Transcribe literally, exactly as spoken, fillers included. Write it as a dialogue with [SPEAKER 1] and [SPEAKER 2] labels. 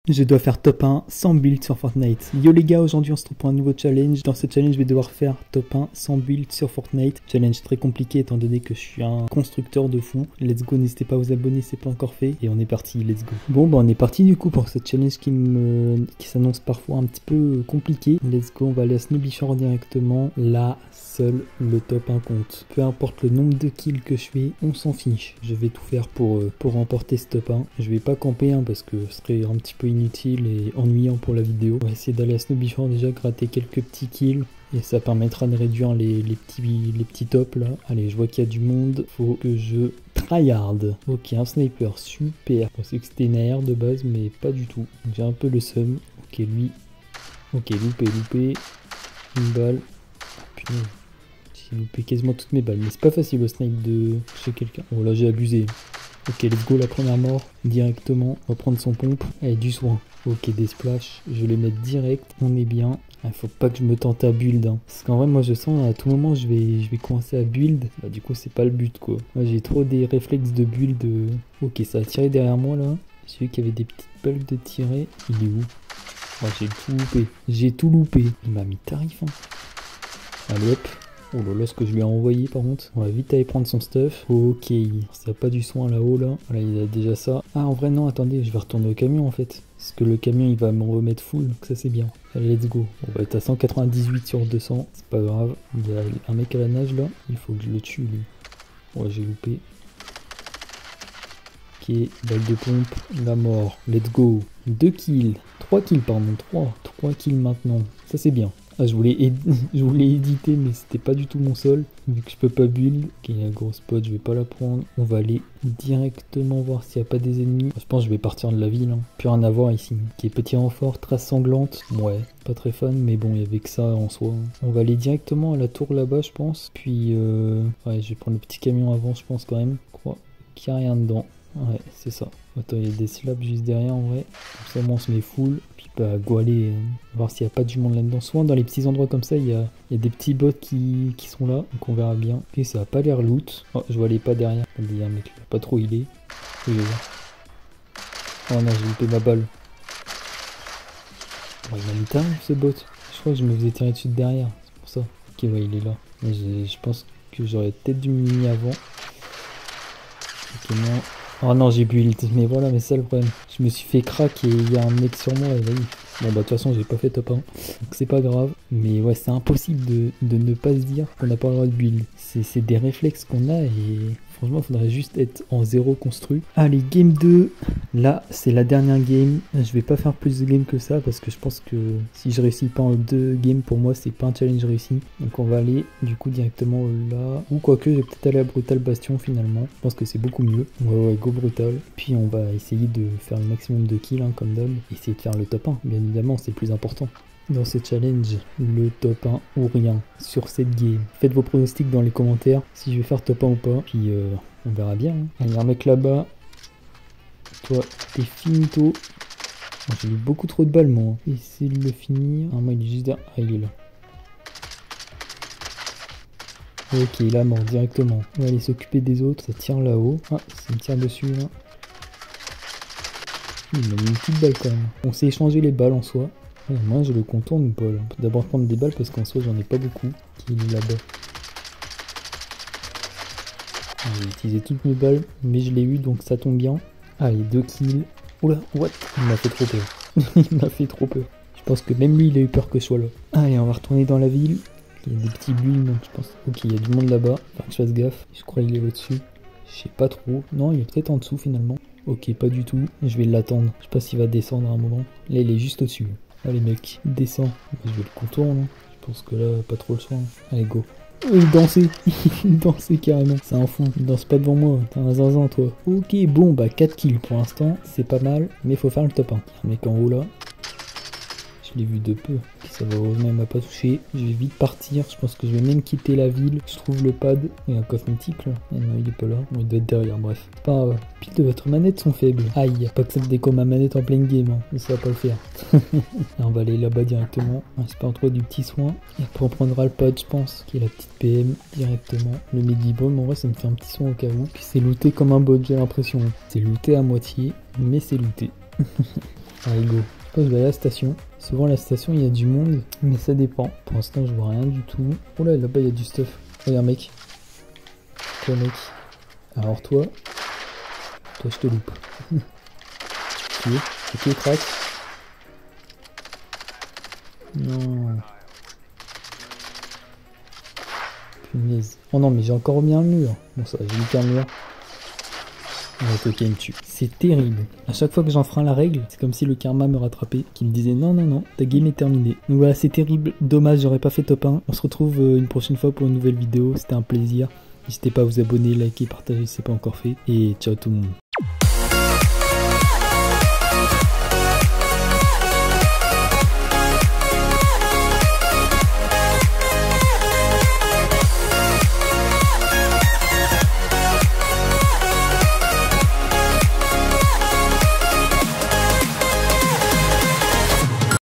[SPEAKER 1] Je dois faire top un sans build sur Fortnite. Yo les gars, aujourd'hui on se trouve pour un nouveau challenge. Dans ce challenge, je vais devoir faire top un sans build sur Fortnite. Challenge très compliqué étant donné que je suis un constructeur de fou. Let's go, n'hésitez pas à vous abonner si c'est pas encore fait. Et on est parti, let's go. Bon bah on est parti du coup pour ce challenge qui me qui s'annonce parfois un petit peu compliqué. Let's go, on va aller à Snowbishore directement. Là, seul le top un compte. Peu importe le nombre de kills que je fais, on s'en fiche. Je vais tout faire pour, pour remporter ce top un. Je vais pas camper hein, parce que ce serait un petit peu inutile et ennuyant pour la vidéo. On va essayer d'aller à Snowbishore déjà, gratter quelques petits kills. Et ça permettra de réduire les, les, petits, les petits tops là. Allez, je vois qu'il y a du monde. Faut que je tryhard. Ok, un sniper, super. Je pensais que c'était une A R de base, mais pas du tout. J'ai un peu le seum. Ok, lui. Ok, loupé, loupé. Une balle. Putain. J'ai loupé quasiment toutes mes balles. Mais c'est pas facile au snipe de chez quelqu'un. Oh là, j'ai abusé. Ok, let's go, la première mort. Directement. On va prendre son pompe. Allez, du soin. Ok, des splash. Je vais les mettre direct. On est bien. Il faut pas que je me tente à build hein. Parce qu'en vrai moi je sens à tout moment je vais je vais commencer à build. Bah du coup c'est pas le but quoi. Moi j'ai trop des réflexes de build. Ok, ça a tiré derrière moi là. J'ai vu qu'il y avait des petites balles de tirer. Il est où? Oh, j'ai tout loupé. J'ai tout loupé. Il m'a mis tarif hein. Allez hop. Oh là là, ce que je lui ai envoyé par contre. On va vite aller prendre son stuff. Ok, ça n'a pas du soin là-haut là. Voilà, il a déjà ça. Ah en vrai non, attendez, je vais retourner au camion en fait. Parce que le camion il va me remettre full, donc ça c'est bien. Allez, let's go. On va être à cent quatre-vingt-dix-huit sur deux cents. C'est pas grave. Il y a un mec à la nage là. Il faut que je le tue lui. Ouais, j'ai loupé. Ok, balle de pompe. La mort. Let's go. deux kills. trois kills pardon. trois. trois kills maintenant. Ça c'est bien. Ah, je voulais, je voulais éditer mais c'était pas du tout mon sol vu que je peux pas build. Ok, il y a un gros spot, je vais pas la prendre. On va aller directement voir s'il n'y a pas des ennemis. Je pense que je vais partir de la ville hein. Plus rien à voir ici. Ok, petit renfort, trace sanglante. Ouais, pas très fan mais bon il y avait que ça en soi hein. On va aller directement à la tour là-bas je pense. Puis euh... ouais, je vais prendre le petit camion avant je pense quand même. Je crois qu'il n'y a rien dedans. Ouais, c'est ça. Attends, il y a des slabs juste derrière en vrai. Comme ça, on se met full. Puis bah, go aller euh, voir s'il n'y a pas du monde là-dedans. Souvent, dans les petits endroits comme ça, il y a, il y a des petits bots qui, qui sont là. Donc on verra bien. Ok, ça a pas l'air loot. Oh, je vois les pas derrière. Il y a un mec là. Pas trop il est. Oui, oh non, j'ai loupé ma balle. Oh, il m'a mis tarif ce bot. Je crois que je me faisais tirer dessus de derrière. C'est pour ça. Ok, ouais, il est là. Mais je pense que j'aurais peut-être dû me mettre avant. Ok, non. Oh non, j'ai build, mais voilà, mais c'est ça le problème. Je me suis fait crack et il y a un mec sur moi et vas-y. Bon bah de toute façon j'ai pas fait top un, donc c'est pas grave. Mais ouais, c'est impossible de, de ne pas se dire qu'on n'a pas le droit de build. C'est des réflexes qu'on a et franchement il faudrait juste être en zéro construit. Allez, game deux. Là c'est la dernière game. Je vais pas faire plus de games que ça parce que je pense que si je réussis pas en deux games pour moi c'est pas un challenge réussi. Donc on va aller du coup directement là. Ou quoique je vais peut-être aller à Brutal Bastion finalement. Je pense que c'est beaucoup mieux. Ouais ouais, go Brutal. Puis on va essayer de faire le maximum de kills hein, comme d'hab. Essayer de faire le top un bien évidemment, c'est le plus important. Dans ce challenge, le top un ou rien sur cette game. Faites vos pronostics dans les commentaires si je vais faire top un ou pas. Puis euh, on verra bien. Hein. Il y a un mec là-bas. Toi, t'es finito. Oh, j'ai eu beaucoup trop de balles moi. Essayez de le finir. Ah, moi il est juste derrière. Ah, il est là. Ok, il a mort directement. On va aller s'occuper des autres. Ça tire là-haut. Ah, ça me tire dessus là. Il m'a mis une petite balle quand même. On s'est échangé les balles en soi. Ouais, moi je le contourne ou pas là. On peut d'abord prendre des balles parce qu'en soi j'en ai pas beaucoup. Qui est là-bas. J'ai utilisé toutes mes balles, mais je l'ai eu donc ça tombe bien. Allez, deux kills. Oula, what? Il m'a fait trop peur. Il m'a fait trop peur. Je pense que même lui il a eu peur que je sois là. Allez, on va retourner dans la ville. Il y a des petits bulles donc je pense. Ok, il y a du monde là-bas. Faut que je fasse gaffe. Je crois qu'il est au-dessus. Je sais pas trop. Non, il est peut-être en dessous finalement. Ok, pas du tout. Je vais l'attendre. Je sais pas s'il va descendre à un moment. Là, il est juste au-dessus. Allez, mec, descends. Je vais le contourner. Je pense que là, pas trop le soin. Allez, go. Oh, il dansait. Il dansait carrément. C'est un fond. Il danse pas devant moi. T'es un zinzin, toi. Ok, bon, bah, quatre kills pour l'instant. C'est pas mal. Mais faut faire le top un. Il y a un mec en haut là. Je l'ai vu de peu. Ça va, heureusement il m'a pas touché. Je vais vite partir. Je pense que je vais même quitter la ville. Je trouve le pad. Il y a un coffre mythique là. Et non, il est pas là. Bon, il doit être derrière, bref. C'est pas grave. Piles de votre manette sont faibles. Aïe, pas que ça me déco ma manette en pleine game. Hein. Mais ça va pas le faire. Là, on va aller là-bas directement. On espère trouver du petit soin. Et après on prendra le pad, je pense. Qui est la petite P M directement. Le midi-bomb, en vrai, ça me fait un petit soin au cas où. Puis c'est looté comme un bot, j'ai l'impression. C'est looté à moitié. Mais c'est looté. Allez go. Je pense que je vais aller à la station. Souvent à la station il y a du monde, mais ça dépend. Pour l'instant je vois rien du tout. Oh là là-bas il y a du stuff. Regarde mec. Toi mec. Alors toi. Toi je te loupe. Ok, ok crack. Non. Punaise. Oh non mais j'ai encore remis un mur. Bon ça j'ai mis qu'un mur. Ouais, ok, il me tue. C'est terrible. À chaque fois que j'enfreins la règle, c'est comme si le karma me rattrapait, qui me disait non, non, non, ta game est terminée. Donc voilà, c'est terrible. Dommage, j'aurais pas fait top un. On se retrouve une prochaine fois pour une nouvelle vidéo. C'était un plaisir. N'hésitez pas à vous abonner, liker, partager si c'est pas encore fait. Et ciao tout le monde.